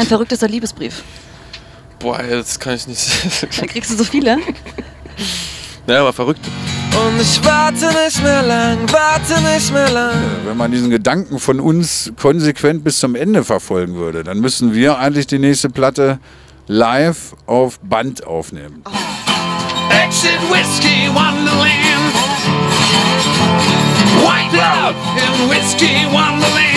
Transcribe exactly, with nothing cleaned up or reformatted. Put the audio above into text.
dein verrücktester Liebesbrief? Boah, das kann ich nicht. Dann kriegst du so viele. Naja, aber verrückt. Und ich warte nicht mehr lang, warte nicht mehr lang. Wenn man diesen Gedanken von uns konsequent bis zum Ende verfolgen würde, dann müssen wir eigentlich die nächste Platte live auf Band aufnehmen. Exit Whiskey Wonderland. White Love in Whiskey Wonderland.